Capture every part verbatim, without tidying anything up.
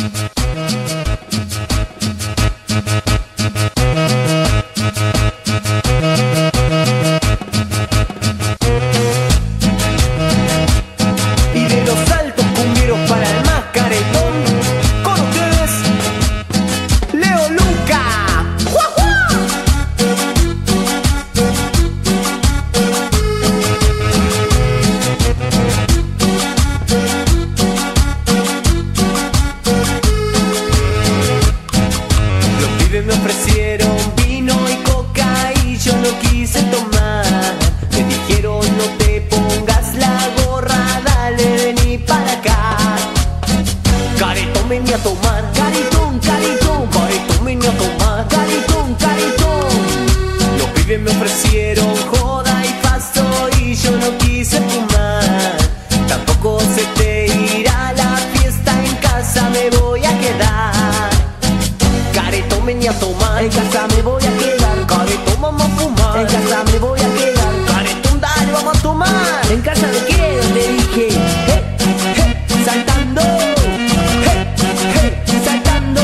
Me ofrecieron vino y coca y yo no quise tomar. Me dijeron no te pongas la gorra, dale vení para acá. Caretón venía a tomar, caretón, caretón, caretón venía a tomar, caretón, caretón. Los pibes me ofrecieron joda y paso y yo no quise fumar. Tampoco se te irá la fiesta, en casa me voy a quedar. Venía a tomar, en casa me voy a quedar. Caretón, vamos a fumar, en casa me voy a quedar. Caretón, dale, vamos a tomar. ¿En casa de quién? Le dije, hey, hey, saltando, hey, hey, saltando.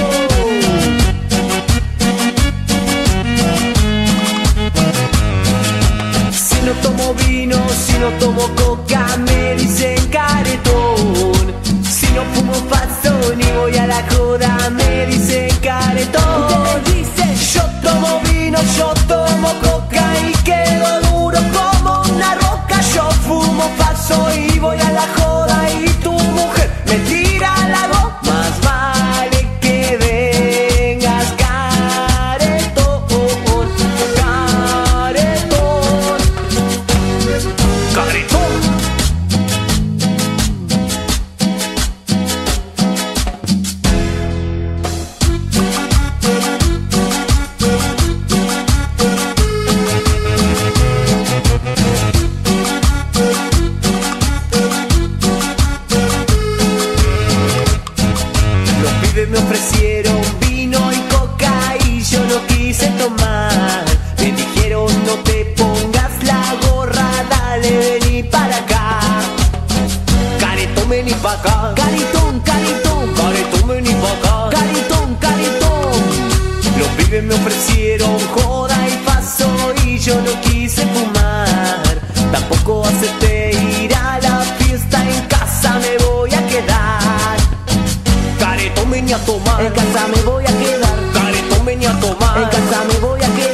Si no tomo vino, si no tomo coca, me dicen caretón. Si no fumo paso ni voy a la joda, me dicen caretón. Yo tomo vino, yo tomo coca y quedo duro como una roca. Yo fumo paso y voy a la joda y tu mujer me tira la voz. Más vale que vengas caretón, caretón, caretón. Me ofrecieron vino y coca y yo no quise tomar. Me dijeron no te pongas la gorra, dale vení para acá. Caretón vení pa' acá, caretón, caretón, caretón vení pa' acá, caretón, caretón. Los pibes me ofrecieron joda y paso y yo no quise fumar. Tampoco acepté ir a la fiesta, en casa me voy a quedar. Caretón venía a tomar, en casa me voy a quedar. Caretón venía a tomar, en casa me voy a quedar.